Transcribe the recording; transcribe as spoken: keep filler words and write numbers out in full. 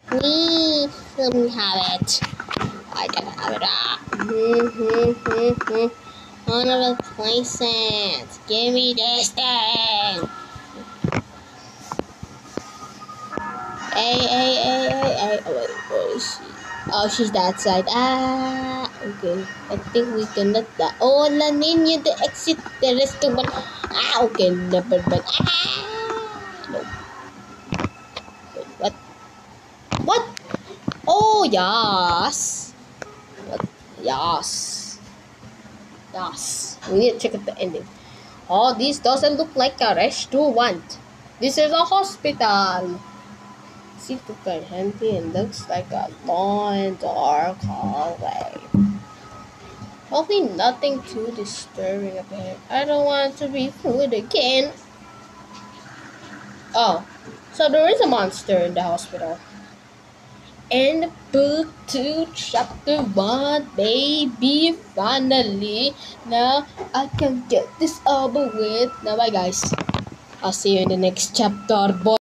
Me, let me have it. I gotta have it. Ah. Mm-hmm. Honorable places. Give me this thing. Hey, hey, hey, hey, hey. Oh, wait, where is she? Oh, she's that side. Ah, okay. I think we can let that. Oh, la ninyo the exit the restaurant. Ah, okay. Never mind. Ah, no. Wait, what? What? Oh, yes. What? Yes. Yes. We need to check out the ending. Oh, this doesn't look like a restaurant. This is a hospital. Seems to be empty and looks like a long, dark hallway. Hopefully nothing too disturbing about it. I don't want to be fooled again. Oh, so there is a monster in the hospital. And book two, chapter one, baby, finally. Now I can get this over with. Now bye guys. I'll see you in the next chapter, boy.